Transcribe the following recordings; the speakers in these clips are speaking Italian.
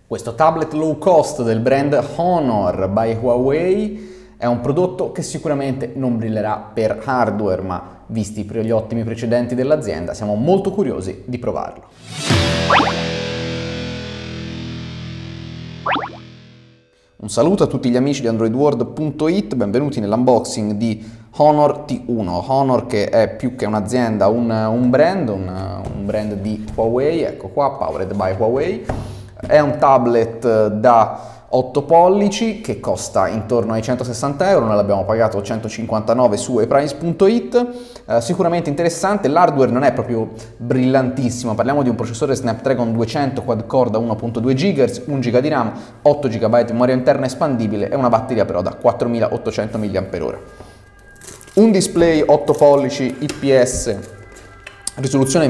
Questo tablet low cost del brand Honor by Huawei è un prodotto che sicuramente non brillerà per hardware, ma visti gli ottimi precedenti dell'azienda siamo molto curiosi di provarlo. Un saluto a tutti gli amici di AndroidWorld.it, benvenuti nell'unboxing di Honor T1. Honor che è più che un'azienda, un brand di Huawei, ecco qua, powered by Huawei. È un tablet da 8 pollici che costa intorno ai 160 euro, noi l'abbiamo pagato 159 su eprice.it. Sicuramente interessante, l'hardware non è proprio brillantissimo, parliamo di un processore Snapdragon 200 quad-core da 1.2 GHz, 1 GB di RAM, 8 GB di memoria interna espandibile e una batteria però da 4800 mAh. Un display 8 pollici IPS, risoluzione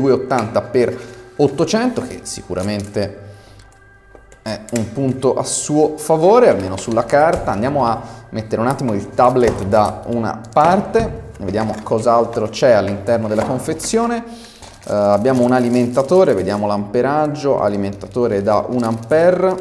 1280x800 che sicuramente è un punto a suo favore, almeno sulla carta. Andiamo a mettere un attimo il tablet da una parte, vediamo cos'altro c'è all'interno della confezione. Abbiamo un alimentatore, vediamo l'amperaggio, alimentatore da 1 ampere,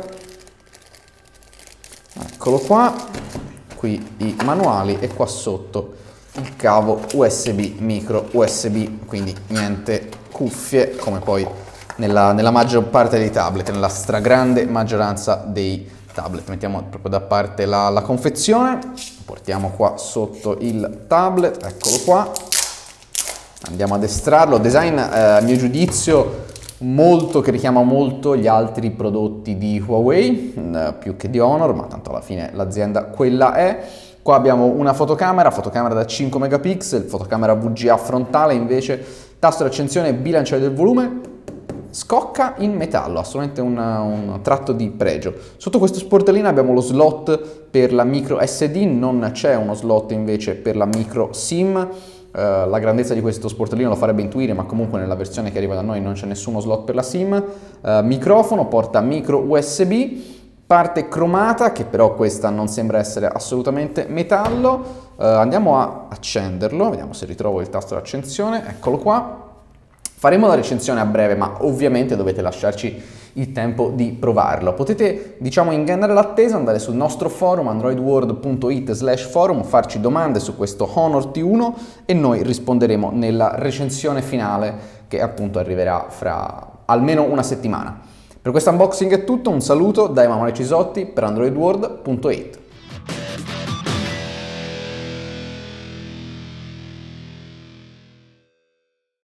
eccolo qua, qui i manuali e qua sotto il cavo USB, micro USB, quindi niente cuffie come poi nella maggior parte dei tablet, nella stragrande maggioranza dei tablet. Mettiamo proprio da parte la confezione, portiamo qua sotto il tablet, eccolo qua, andiamo ad estrarlo. Design a mio giudizio che richiama molto gli altri prodotti di Huawei, più che di Honor, ma tanto alla fine l'azienda quella è. Qua abbiamo una fotocamera da 5 megapixel, fotocamera VGA frontale, invece tasto di accensione e bilanciere del volume. Scocca in metallo, assolutamente un tratto di pregio. Sotto questo sportellino abbiamo lo slot per la micro SD, non c'è uno slot invece per la micro SIM. La grandezza di questo sportellino lo farebbe intuire, ma comunque nella versione che arriva da noi non c'è nessuno slot per la SIM. Microfono, porta micro USB, parte cromata che però questa non sembra essere assolutamente metallo. Andiamo a accenderlo, vediamo se ritrovo il tasto di accensione, eccolo qua. Faremo la recensione a breve, ma ovviamente dovete lasciarci il tempo di provarlo. Potete, ingannare l'attesa, andare sul nostro forum androidworld.it/forum, farci domande su questo Honor T1 e noi risponderemo nella recensione finale che appunto arriverà fra almeno una settimana. Per questo unboxing è tutto, un saluto da Emanuele Cisotti per androidworld.it.